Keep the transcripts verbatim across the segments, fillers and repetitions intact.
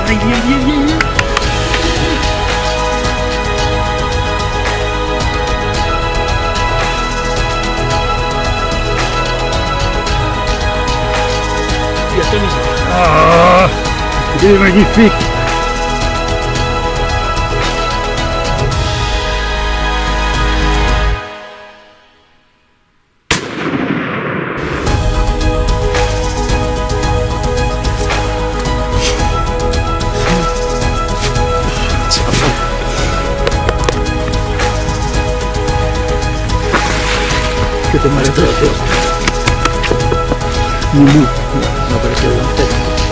¡Ay, bien, bien, bien, bien! Ah, il est magnifique. ¿Qué te parece? Mimú. No parece de lancer.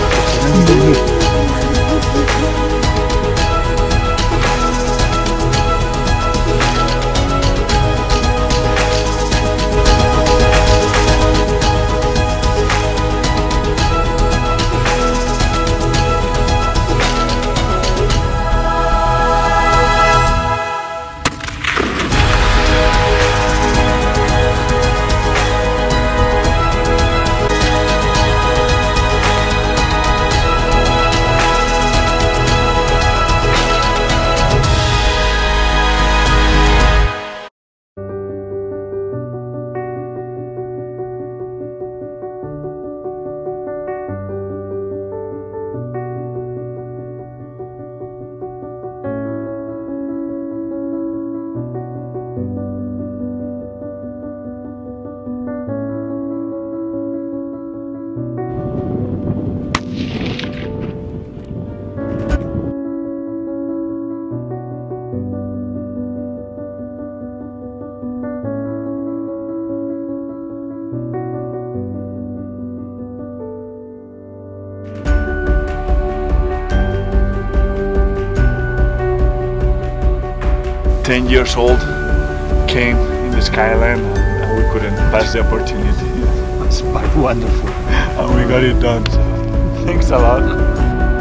ten years old, came in the Skyline and we couldn't pass the opportunity. It's wonderful. And we got it done, so thanks a lot.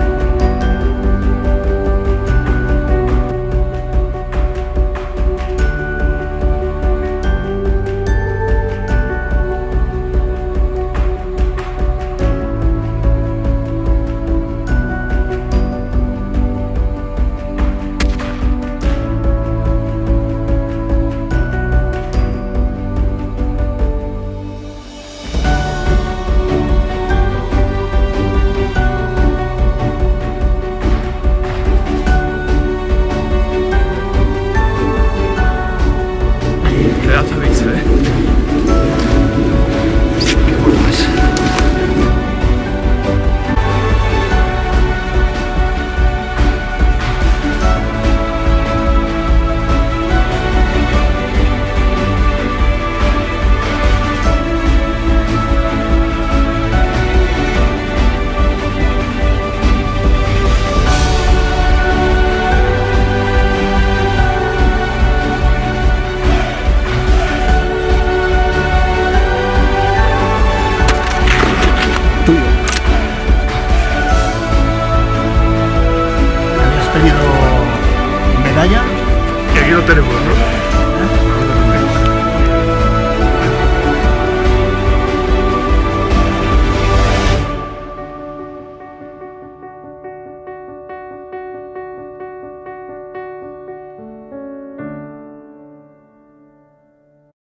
Pedazo de bicho, ¿eh? Qué bueno es. Tuyo. Habías pedido medalla y aquí lo tenemos, ¿no?